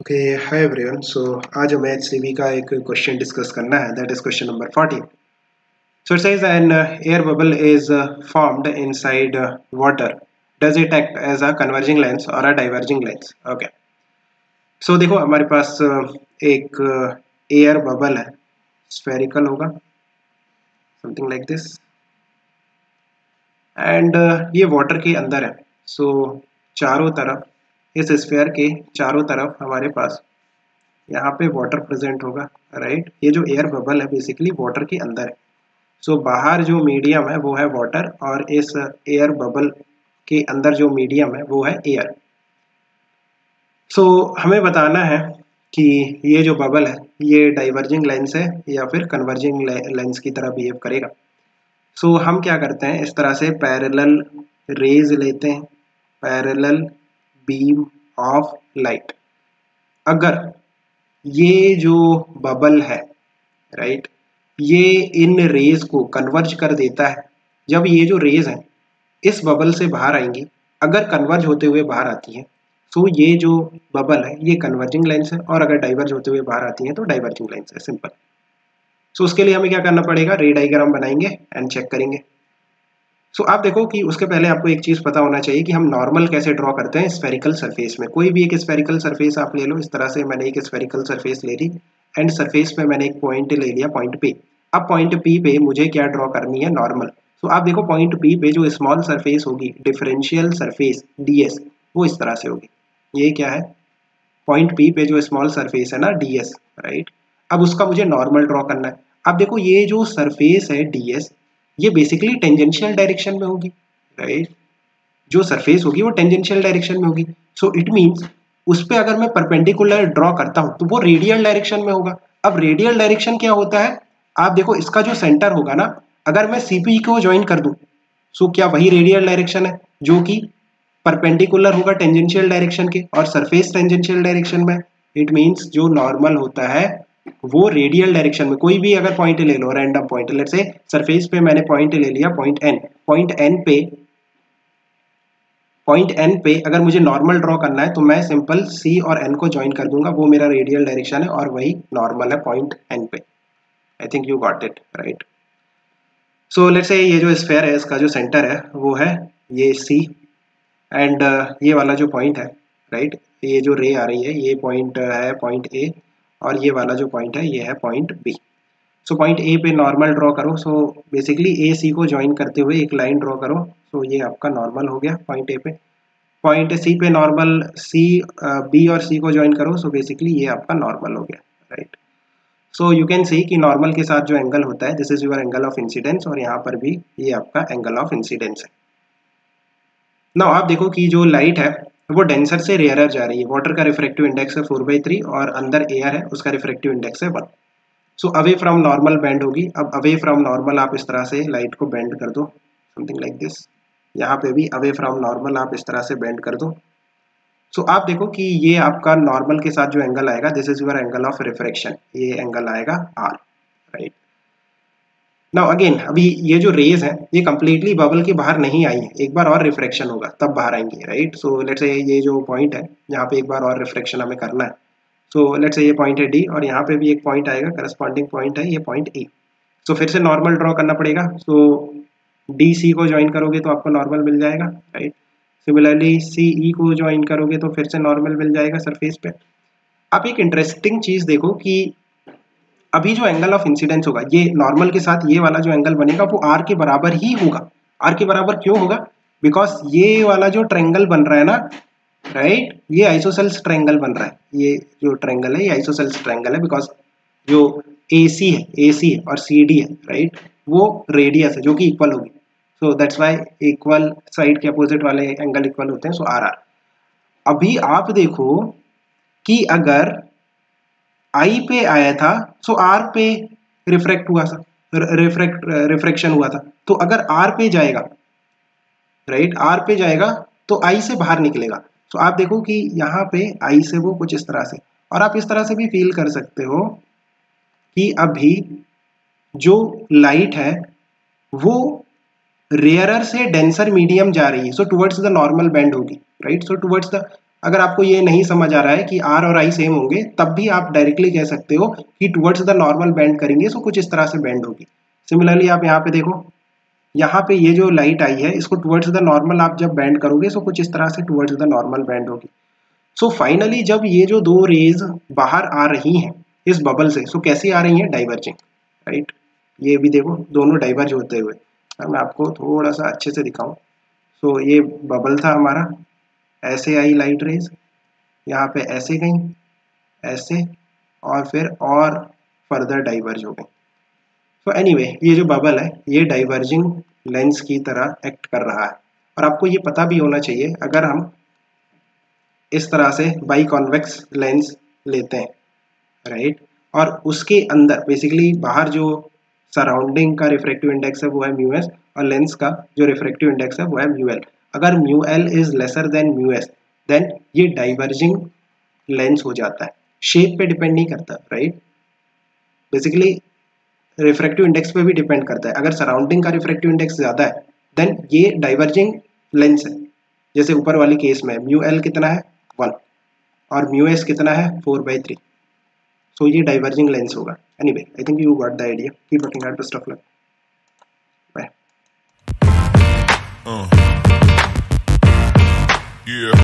Okay hi everyone. सो आज हमें HCV का एक क्वेश्चन डिस्कस करना है, that is question number 40. So it says an air bubble is formed inside water. Does it act as a converging lens or a diverging lens? Okay. So देखो हमारे पास एक एयर बबल है, spherical होगा, something like this, and ये water के अंदर है. सो चारों तरफ, इस स्फेयर के चारों तरफ हमारे पास यहाँ पे वाटर प्रेजेंट होगा, राइट. ये जो एयर बबल है बेसिकली वाटर के अंदर है. सो बाहर जो मीडियम है वो है वाटर और इस एयर बबल के अंदर जो मीडियम है वो है एयर. सो हमें बताना है कि ये जो बबल है ये डाइवर्जिंग लेंस है या फिर कन्वर्जिंग लेंस की तरह बिहेव करेगा. सो हम क्या करते हैं, इस तरह से पैरेलल रेज लेते हैं, पैरेलल बीम ऑफ लाइट. अगर ये जो बबल है, राइट, ये इन रेज को कन्वर्ज कर देता है. जब ये जो रेज हैं इस बबल से बाहर आएंगी, अगर कन्वर्ज होते हुए बाहर आती हैं तो ये जो बबल है ये कन्वर्जिंग लेंस है, और अगर डाइवर्ज होते हुए बाहर आती हैं तो डाइवर्जिंग लेंस है. सिंपल. सो उसके लिए हमें क्या करना पड़ेगा, रे डायग्राम बनाएंगे एंड चेक करेंगे. सो आप देखो कि उसके पहले आपको एक चीज़ पता होना चाहिए कि हम नॉर्मल कैसे ड्रॉ करते हैं स्फेरिकल सरफेस में. कोई भी एक स्फेरिकल सरफेस आप ले लो. इस तरह से मैंने एक स्फेरिकल सरफेस ले ली एंड सरफेस पे मैंने एक पॉइंट ले लिया, पॉइंट पे. अब पॉइंट पी पे मुझे क्या ड्रॉ करनी है, नॉर्मल. सो आप देखो पॉइंट पी पे जो स्मॉल सरफेस होगी, डिफरेंशियल सरफेस डीएस, वो इस तरह से होगी. ये क्या है, पॉइंट पी पे जो स्मॉल सरफेस है ना, डीएस, राइट. अब उसका मुझे नॉर्मल ड्रॉ करना है. अब देखो ये जो सरफेस है डीएस ये बेसिकली टेंजेंशियल डायरेक्शन में होगी, राइट. जो सरफेस होगी वो टेंजेंशियल डायरेक्शन में होगी. सो इट मींस उस पे अगर मैं परपेंडिकुलर ड्रॉ करता हूं तो वो रेडियल डायरेक्शन में होगा. अब रेडियल डायरेक्शन क्या होता है, आप देखो इसका जो सेंटर होगा ना, अगर मैं सीपी को ज्वाइन कर दूं सो क्या वही रेडियल डायरेक्शन है जो कि परपेंडिकुलर होगा टेंजेंशियल डायरेक्शन के, और सरफेस टेंजेंशियल डायरेक्शन में. इट मींस जो नॉर्मल होता है वो रेडियल डायरेक्शन में. कोई भी अगर पॉइंट ले लो, random point, let's say surface पे मैंने पॉइंट ले लिया, पॉइंट एन. पॉइंट एन पे अगर मुझे नॉर्मल ड्रॉ करना है तो मैं सिंपल सी और एन को ज्वाइन कर दूंगा, वो मेरा रेडियल डायरेक्शन है और वही नॉर्मल है पॉइंट एन पे. I think you got it, right. So let's say ये जो स्फेयर है इसका जो सेंटर है वो है ये सी, एंड ये वाला जो पॉइंट है, राइट, ये जो रे आ रही है ये पॉइंट है पॉइंट ए, और ये वाला जो पॉइंट है ये है point B. So point A पे नॉर्मल ड्रॉ करो. सो बेसिकली ए सी को ज्वाइन करते हुए एक लाइन ड्रॉ करो. सो ये आपका नॉर्मल हो गया पॉइंट ए पे. पॉइंट सी पे नॉर्मल सी, बी और सी को ज्वाइन करो. सो बेसिकली ये आपका नॉर्मल हो गया, right. So you can see कि नॉर्मल के साथ जो एंगल होता है this is your angle of incidence, और यहाँ पर भी ये आपका एंगल ऑफ इंसिडेंस है. नाउ आप देखो कि जो लाइट है वो डेंसर से रेयरर जा रही है. वाटर का रिफ्रैक्टिव इंडेक्स है 4/3 और अंदर एयर है उसका रिफ्रैक्टिव इंडेक्स है 1. So away from normal bend होगी. अब अवे फ्रॉम नॉर्मल आप इस तरह से लाइट को बेंड कर दो, समथिंग लाइक दिस. यहाँ पे भी अवे फ्रॉम नॉर्मल आप इस तरह से बेंड कर दो. सो आप देखो कि ये आपका नॉर्मल के साथ जो एंगल आएगा this is your angle of refraction. ये एंगल आएगा आर, राइट. नाउ अगेन अभी ये जो रेज है ये कंप्लीटली बबल के बाहर नहीं आई है, एक बार और रिफ्रैक्शन होगा तब बाहर आएंगे, राइट. सो लेट्स से ये जो पॉइंट है यहाँ पे एक बार और रिफ्रैक्शन हमें करना है. सो लेट्स से ये पॉइंट है डी और यहाँ पे भी एक पॉइंट आएगा, करस्पॉन्डिंग पॉइंट है ये पॉइंट ए. सो फिर से नॉर्मल ड्रॉ करना पड़ेगा. सो डी सी को ज्वाइन करोगे तो आपको नॉर्मल मिल जाएगा, राइट. सिमिलरली सी ई को ज्वाइन करोगे तो फिर से नॉर्मल मिल जाएगा सरफेस पे. आप एक इंटरेस्टिंग चीज देखो कि अभी जो एंगल ऑफ इंसिडेंस होगा ये नॉर्मल के साथ ये वाला जो एंगल बनेगा वो आर के बराबर ही होगा. आर के बराबर क्यों होगा, बिकॉज ये वाला जो ट्रायंगल बन रहा है ना, राइट, ये आइसोसेल्स ट्रायंगल बन रहा है. ये जो ट्रायंगल है ये आइसोसेल्स ट्रायंगल है, बिकॉज जो AC है और CD है, राइट, वो रेडियस है जो कि इक्वल होगी. So that's why equal side के अपोजिट वाले एंगल इक्वल होते हैं. So R R. अभी आप देखो कि अगर आई पे आया था सो आर पे रिफ्रैक्ट हुआ था, रिफ्रैक्शन हुआ था. तो अगर आर पे जाएगा, राइट, आर पे जाएगा तो आई से बाहर निकलेगा. सो आप देखो कि यहाँ पे आई से वो कुछ इस तरह से, और आप इस तरह से भी फील कर सकते हो कि अभी जो लाइट है वो रेयरर से डेंसर मीडियम जा रही है. So towards the normal bend होगी, राइट. सो टुवर्ड्स द अगर आपको ये नहीं समझ आ रहा है कि आर और आई सेम होंगे, तब भी आप डायरेक्टली कह सकते हो कि टुवर्ड्स द नॉर्मल बेंड करेंगे सो कुछ इस तरह से बेंड होगी। सिमिलरली आप यहाँ पे देखो, यहाँ पे ये जो लाइट आई है इसको टुवर्ड्स द नॉर्मल आप जब बेंड करोगे सो कुछ इस तरह से टुवर्ड्स द नॉर्मल बेंड होगी। सो फाइनली जब ये जो दो रेज बाहर आ रही हैं इस बबल से, सो कैसी आ रही हैं? Diverging, right. ये भी देखो दोनों डाइवर्ज होते हुए। मैं आपको थोड़ा सा अच्छे से दिखाऊं। सो ये बबल था हमारा, ऐसे आई लाइट रेज, यहाँ पे ऐसे गई, ऐसे, और फिर और फर्दर डाइवर्ज हो गई। सो एनीवे ये जो बबल है ये डाइवर्जिंग लेंस की तरह एक्ट कर रहा है। और आपको ये पता भी होना चाहिए, अगर हम इस तरह से बाई कॉन्वेक्स लेंस लेते हैं, राइट, और उसके अंदर बेसिकली बाहर जो सराउंडिंग का रिफ्रैक्टिव इंडेक्स है वो है म्यू एस, और लेंस का जो रिफ्रैक्टिव इंडेक्स है वो है म्यू एल। अगर mu L is lesser than mu S, then ये डाइवर्जिंग लेंस हो जाता है। शेप पे डिपेंड नहीं करता, राइट, बेसिकली रिफ्रैक्टिव इंडेक्स पे भी डिपेंड करता है। अगर सराउंडिंग का रिफ्रैक्टिव इंडेक्स ज़्यादा है देन ये डाइवर्जिंग लेंस है। जैसे ऊपर वाली केस में म्यू एल कितना है? 1, और म्यू एस कितना है? 4/3। सो ये डाइवर्जिंग लेंस होगा। Anyway I think you got the idea. Keep working hard, best of luck, bye.